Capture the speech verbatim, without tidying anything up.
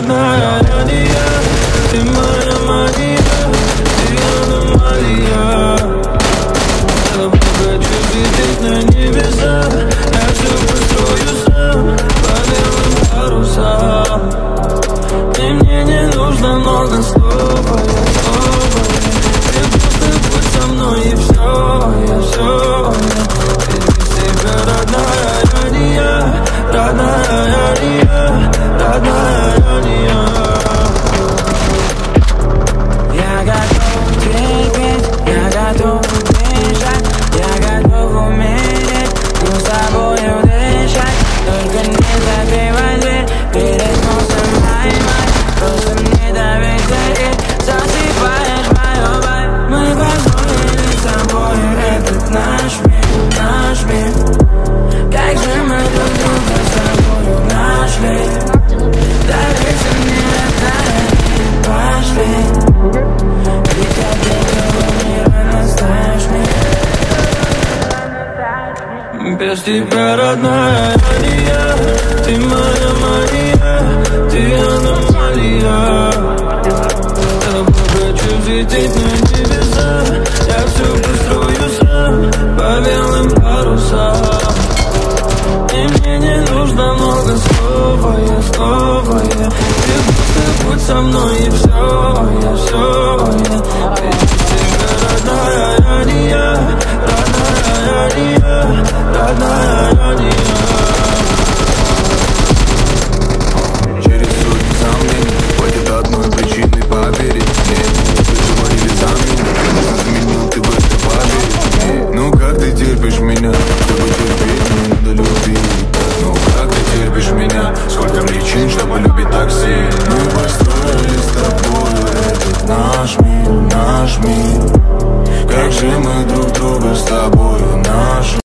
родная, я не я. Ты моя мания, ты аномалия. С тобой хочу лететь на небеса. Я все построю сам по белым парусам. И мне не нужно много слов, а я снова. Ты просто будь со мной и все, я все. Без тебя родная, я не я. Родная, я не я. Родная, я не я. Я готов терпеть, я готов бежать, я готов умереть, но с тобою дышать. Только не закрывай дверь перед носом поймать. Просто мне доверить, засыпаешь мою боль. Мы построили с тобою этот наш мир, наш мир. Как же мы друг друга с тобою нашли. Доверься мне, родная, пошли. Ведь от этого мира настоишь меня. Без тебя, родная, я не я. Ты моя мания, ты аномалия. С тобой хочу взлететь на небеса. Я все построю сам по белым парусам. И мне не нужно много слов, а я снова я. Ты просто будь со мной и все, я все, я. Без тебя, родная, я не я. Родная, я не я. Родная, я не я. Через сотни сомнений хватит одной причины поверить мне. Вы говорили за меня, изменил ты в это поверить мне. Ну как ты терпишь меня? Чтобы терпеть, мне надо любить. Ну как ты терпишь меня? Сколько причин, чтобы любить так сильно. Мы построили с тобой этот наш мир, наш мир. Как же мы друг друга с тобою нашли.